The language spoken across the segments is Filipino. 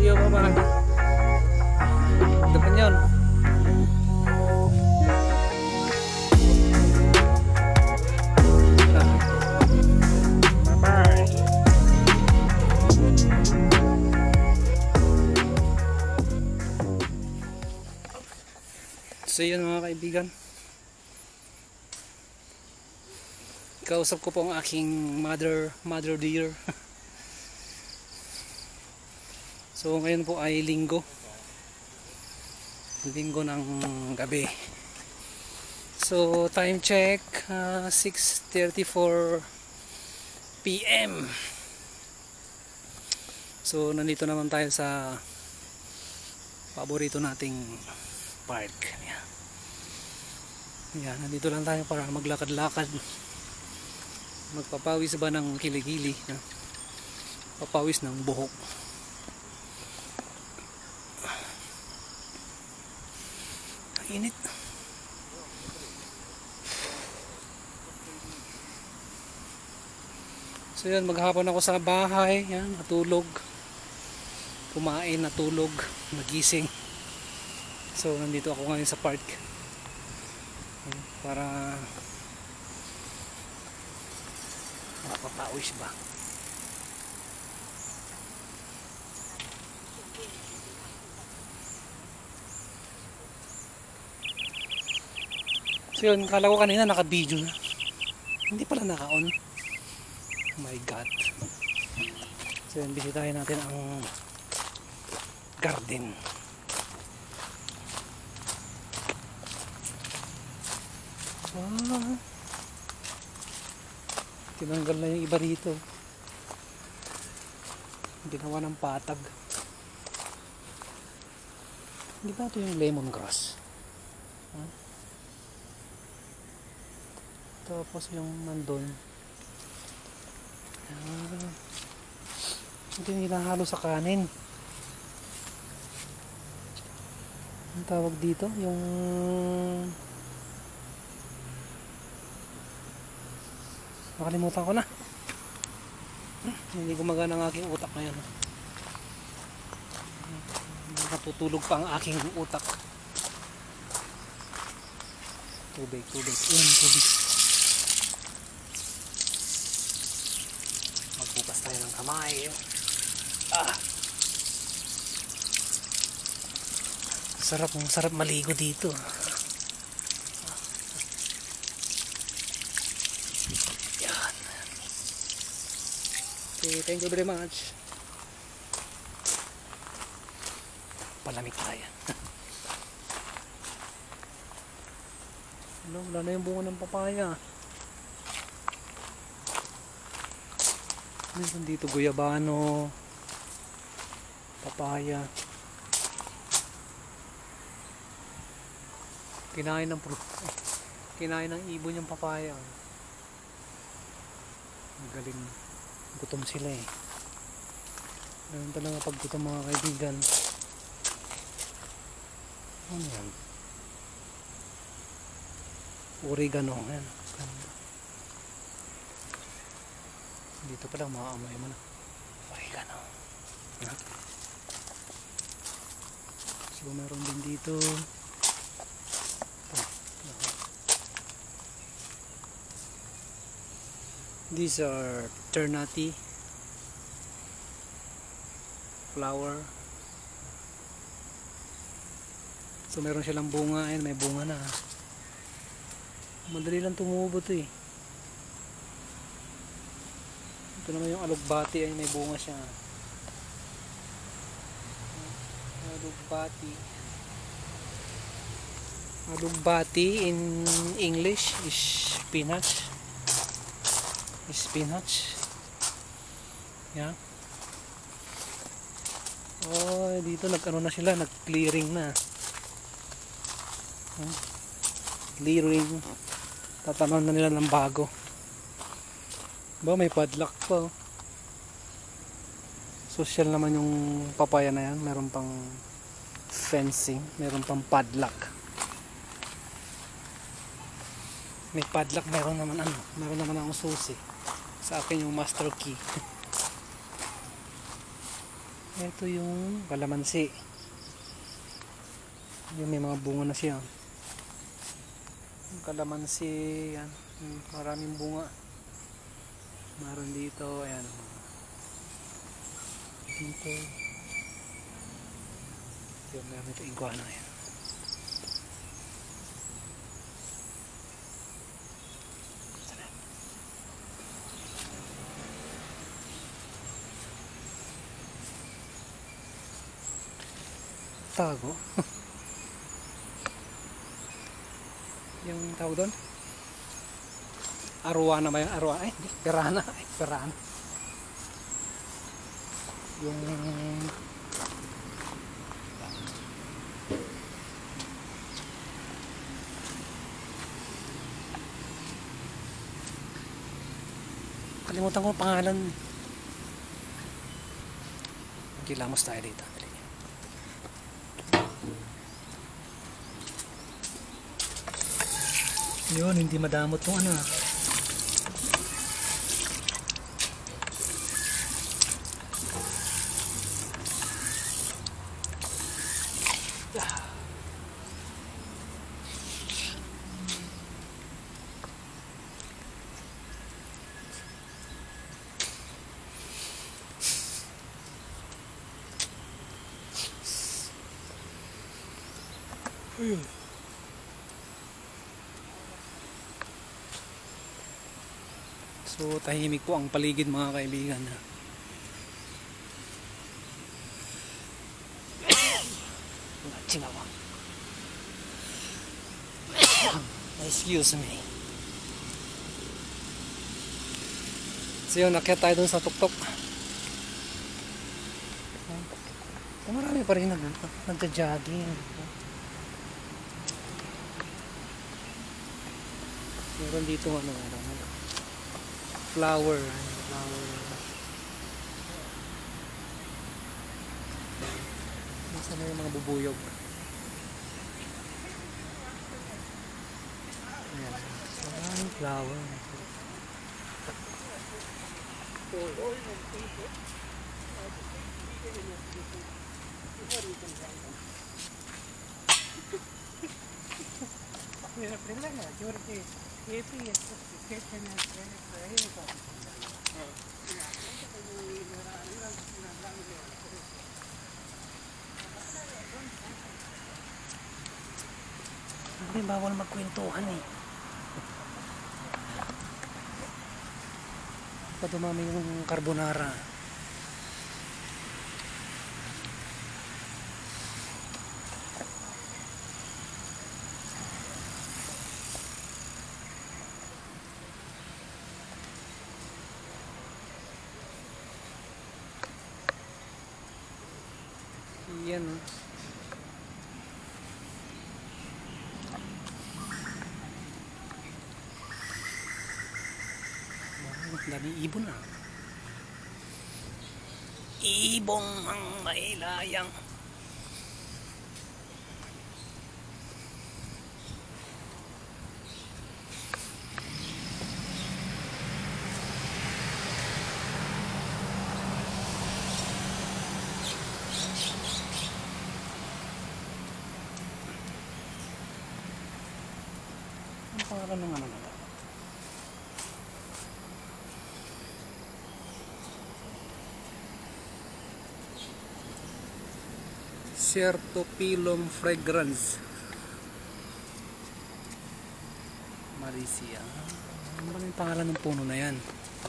Hindi ako parang depan yun. So yun mga kaibigan, kausap ko po ang aking mother dear. So ngayon po ay linggo ng gabi. So time check 6:34 PM. So nandito naman tayo sa paborito nating park. Yan, nandito lang tayo para maglakad-lakad, magpapawis ba ng kilikili, papawis ng buhok. Init. So yan, maghapon ako sa bahay, yan, natulog, kumain, natulog, nagising. So nandito ako ngayon sa park para makapawis ba. So yun, kala ko kanina naka-video na, hindi pala naka-on. Oh my god. So yun, bisitahin natin ang garden. Tinanggal na yung iba rito, ginawa ng patag. Hindi ba ito yung lemongrass? Tapos yung nandun, ito yung hinahalo sa kanin. Ang tawag dito, yung nakalimutan ko na. Hindi gumagana ang aking utak ngayon. Nakatutulog pa ang aking utak. Tubig. Tubig. Magbukas tayo ng kamay. Sarap maligo dito. Okay, thank you very much. Palamig tayo. Wala na yung bunga ng papaya. Dito guyabano, papaya. Kinain ng ibon yung papaya. Ang galing. Gutom sila eh. Ganun talaga pag gutom mga kaibigan. Ano yan? Oregano. Yan. Dito pa lang maamoy mo na. Oregano. So meron din dito. These are ternate flower. So meron silang bunga. Ayan, may bunga na. Madali lang tumubo to eh. Ito naman yung alugbati. Ay, may bunga siya. Alugbati in English is spinach. Yeah. Oh, dito nag-ano na sila, nag-clearing na. Clearing. Tatanan na nila ng bago. Ba, may padlock pa. Social naman yung papaya na yan. Meron pang fencing, meron pang padlock. May padlock, meron naman akong susi. Sa akin yung master key. Ito yung kalamansi. Yung may mga bunga na siya. Yung kalamansi, yan. Maraming bunga. Meron dito, ayan. Dito. Yung meron ito iguana, yan. Tago. Yung tawag doon? Arowana ba yung arowana? Ay, hindi. Pirana. Ay, pirana. Yung kalimutan ko ang pangalan. Kilamos tayo dito. Yun, hindi madamot yung ano. Ayun. So tahimik po ang paligid mga kaibigan. Excuse me. So yun, nakyat tayo dun sa tuktok. Marami pa rin nagja-jogging. Meron dito ano, flower. Nasaan na yung mga bubuyog? Ayan. So, flower. Hindi, bawal magkwentuhan eh. Pa dumami yung carbonara. Yan. Dami ibon na. Ibong ang mailayang. Ang pangalan ng ano na? Certopilum fragrans. Marisia. Ano ba yung pangalan ng puno na yan?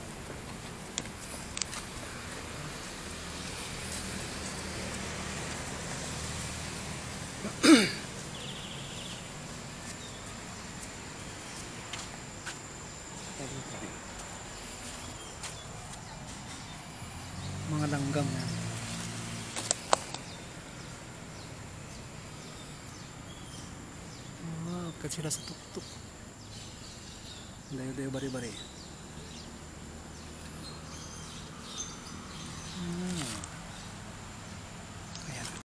Mga langgam yan. Sila sa tuktok. Dayo-dayo bari-bari.